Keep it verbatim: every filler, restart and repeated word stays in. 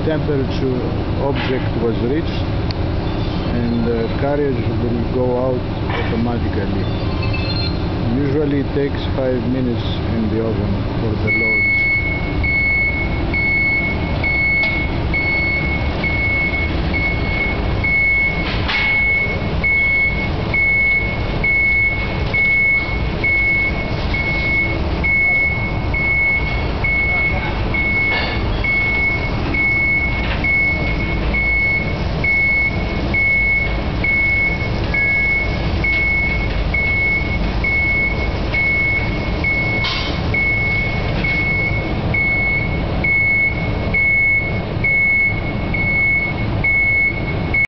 temperature object was reached, and the carriage will go out automatically. Usually it takes five minutes in the oven for the load.